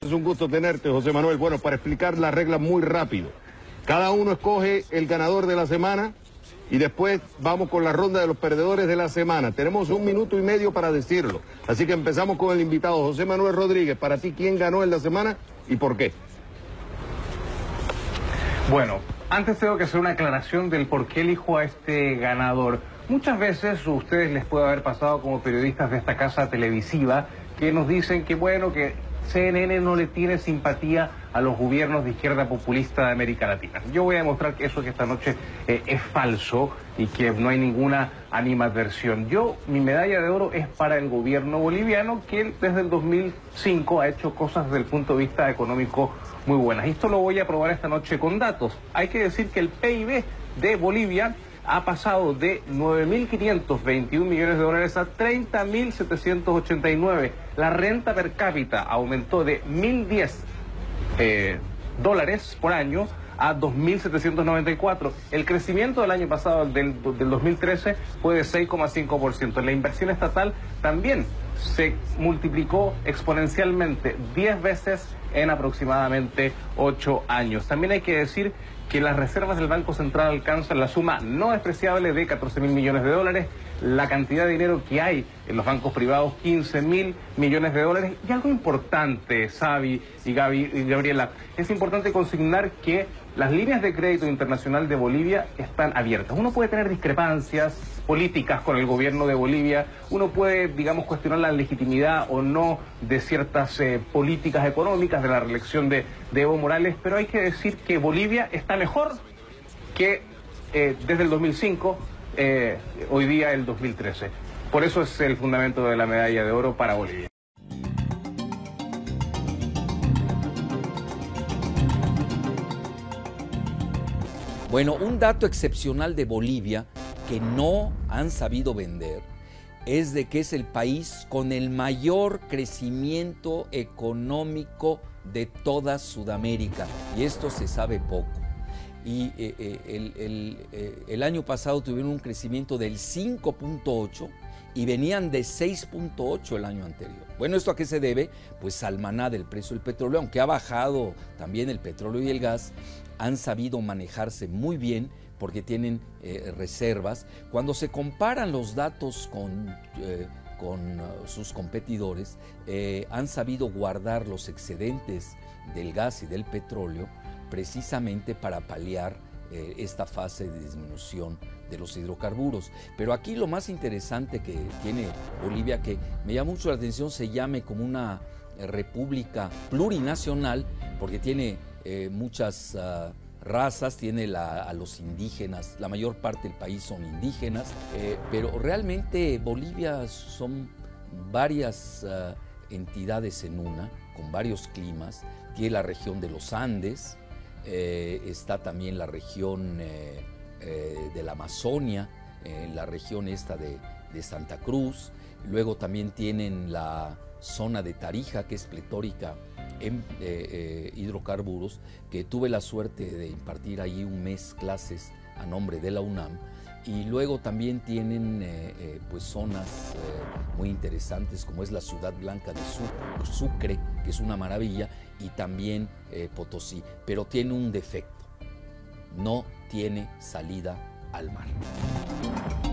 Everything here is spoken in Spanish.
Es un gusto tenerte, José Manuel. Bueno, para explicar las reglas muy rápido. Cada uno escoge el ganador de la semana y después vamos con la ronda de los perdedores de la semana. Tenemos 1 minuto y medio para decirlo. Así que empezamos con el invitado, José Manuel Rodríguez. Para ti, ¿quién ganó en la semana y por qué? Bueno, antes tengo que hacer una aclaración del por qué elijo a este ganador. Muchas veces a ustedes les puede haber pasado como periodistas de esta casa televisiva que nos dicen que bueno, que CNN no le tiene simpatía a los gobiernos de izquierda populista de América Latina. Yo voy a demostrar que eso que esta noche es falso y que no hay ninguna animadversión. Mi medalla de oro es para el gobierno boliviano, que desde el 2005 ha hecho cosas desde el punto de vista económico muy buenas. Y esto lo voy a probar esta noche con datos. Hay que decir que el PIB de Bolivia ha pasado de 9.521 millones de dólares a 30.789. La renta per cápita aumentó de 1.010 dólares por año a 2.794. El crecimiento del año pasado, del 2013, fue de 6,5%. La inversión estatal también se multiplicó exponencialmente 10 veces en aproximadamente 8 años. También hay que decir que las reservas del Banco Central alcanzan la suma no despreciable de 14.000 millones de dólares, la cantidad de dinero que hay en los bancos privados, 15.000 millones de dólares. Y algo importante, Xavi y Gabriela, es importante consignar que las líneas de crédito internacional de Bolivia están abiertas. Uno puede tener discrepancias políticas con el gobierno de Bolivia, uno puede, digamos, cuestionar la legitimidad o no de ciertas políticas económicas, de la reelección de Evo Morales, pero hay que decir que Bolivia está mejor que desde el 2005, hoy día el 2013. Por eso es el fundamento de la medalla de oro para Bolivia. Bueno, un dato excepcional de Bolivia que no han sabido vender es de que es el país con el mayor crecimiento económico de toda Sudamérica, y esto se sabe poco. Y el año pasado tuvieron un crecimiento del 5.8 y venían de 6.8 el año anterior. Bueno, ¿esto a qué se debe? Pues al maná del precio del petróleo, aunque ha bajado también el petróleo y el gas, han sabido manejarse muy bien porque tienen reservas. Cuando se comparan los datos con sus competidores, han sabido guardar los excedentes del gas y del petróleo precisamente para paliar esta fase de disminución de los hidrocarburos. Pero aquí lo más interesante que tiene Bolivia, que me llama mucho la atención, se llame como una república plurinacional, porque tiene muchas razas, tiene a los indígenas, la mayor parte del país son indígenas, pero realmente Bolivia son varias entidades en una, con varios climas. Tiene la región de los Andes, está también la región de la Amazonia, la región esta de Santa Cruz. Luego también tienen la zona de Tarija, que es pletórica en hidrocarburos, que tuve la suerte de impartir allí un mes clases a nombre de la UNAM. Y luego también tienen pues zonas muy interesantes, como es la Ciudad Blanca de Sucre, que es una maravilla, y también Potosí, pero tiene un defecto: no tiene salida al mar.